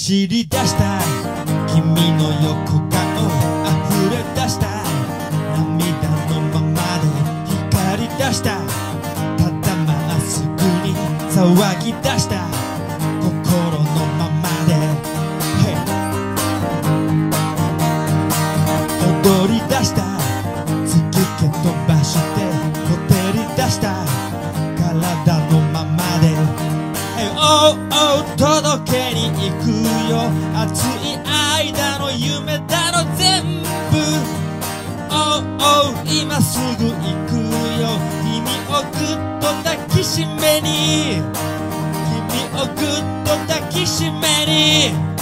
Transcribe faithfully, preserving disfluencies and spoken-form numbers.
走り出した君の横顔溢れ出した涙のままで光り出したただまっすぐに騒ぎ出した心のままで、hey、踊り出した突き蹴飛ばしてこてり出した体のままで、hey、oh, oh、届けに行くよ熱い間の夢だろ全部 oh, oh 今すぐ行くよ君をぐっと抱きしめに君をぐっと抱きしめに